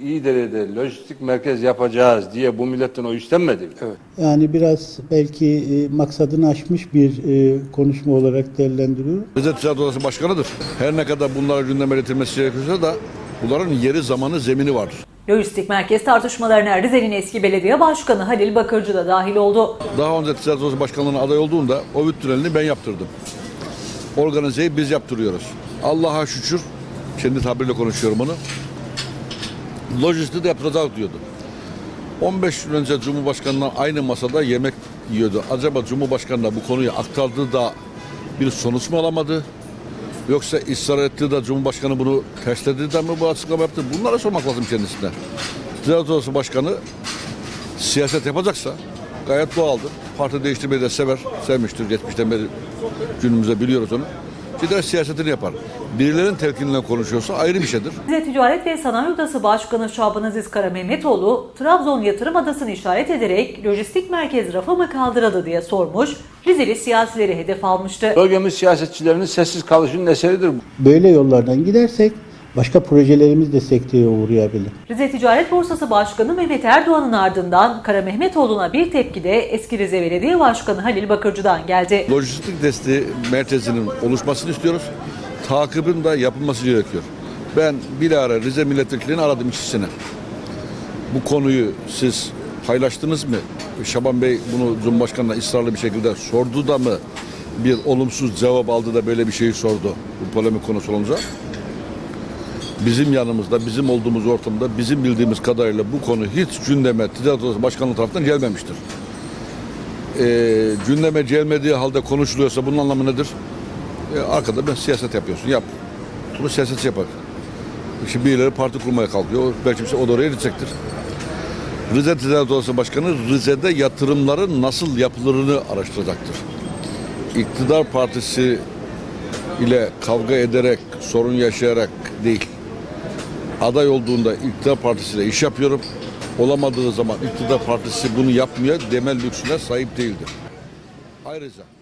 İyidere'de lojistik merkez yapacağız diye bu milletten o istenmedi mi? Evet. Yani biraz belki maksadını aşmış bir konuşma olarak değerlendiriyorum. Rize Ticaret Odası Başkanı'dır. Her ne kadar bunlara gündeme getirilmesi gerekiyorsa da bunların yeri, zamanı, zemini vardır. Lojistik merkez tartışmalarına Rize'nin eski belediye başkanı Halil Bakırcı da dahil oldu. Daha önce Ticaret Odası Başkanlığı'na aday olduğunda Ovid Tüneli'ni ben yaptırdım. Organizeyi biz yaptırıyoruz. Allah'a şükür, kendi tabirle konuşuyorum onu. Lojistiği de yaptıracak diyordu. 15 gün önce Cumhurbaşkanı'na aynı masada yemek yiyordu. Acaba Cumhurbaşkanı'na bu konuyu aktardığı da bir sonuç mu alamadı? Yoksa ısrar ettiği de Cumhurbaşkanı bunu tersledi de mi bu açıklama yaptı? Bunlara sormak lazım kendisine. Ticaret Odası Başkanı siyaset yapacaksa gayet doğaldır. Parti değiştirmeyi de sever, sevmiştir. Geçmişten beri günümüzde biliyoruz onu. Gider siyasetini yapar. Birilerinin telkiniyle konuşuyorsa ayrı bir şeydir. Rize Ticaret ve Sanayi Odası Başkanı Şaban Kara Mehmetoğlu, Trabzon Yatırım Adası'nı işaret ederek lojistik merkez rafa mı kaldırıldı diye sormuş, Rizeli siyasileri hedef almıştı. Bölgemiz siyasetçilerinin sessiz kalışının eseridir. Böyle yollardan gidersek başka projelerimiz de sekteye uğrayabilir. Rize Ticaret Borsası Başkanı Mehmet Erdoğan'ın ardından Kara Mehmetoğlu'na bir tepki de eski Rize Belediye Başkanı Halil Bakırcı'dan geldi. Lojistik desteği merkezinin oluşmasını istiyoruz. Takibin de yapılması gerekiyor. Ben bilahare Rize milletvekilini aradım ikisini. Bu konuyu siz paylaştınız mı? Şaban Bey bunu Cumhurbaşkanı'na ısrarlı bir şekilde sordu da mı bir olumsuz cevap aldı da böyle bir şeyi sordu bu polemik konusu olunca? Bizim yanımızda, bizim olduğumuz ortamda bizim bildiğimiz kadarıyla bu konu hiç gündeme Ticaret Odası Başkanlığı tarafından gelmemiştir. Gündeme gelmediği halde konuşuluyorsa bunun anlamı nedir? Arkada ben siyaset yapıyorsun, yap. Bunu siyasetçi yapar. Şimdi birileri parti kurmaya kalkıyor, belki o da oraya gidecektir. Rize Ticaret Odası Başkanı Rize'de yatırımların nasıl yapılırını araştıracaktır. İktidar partisi ile kavga ederek, sorun yaşayarak değil. Aday olduğunda iktidar partisiyle iş yapıyorum. Olamadığı zaman iktidar partisi bunu yapmıyor demel lüksüne sahip değildir. Ayrıca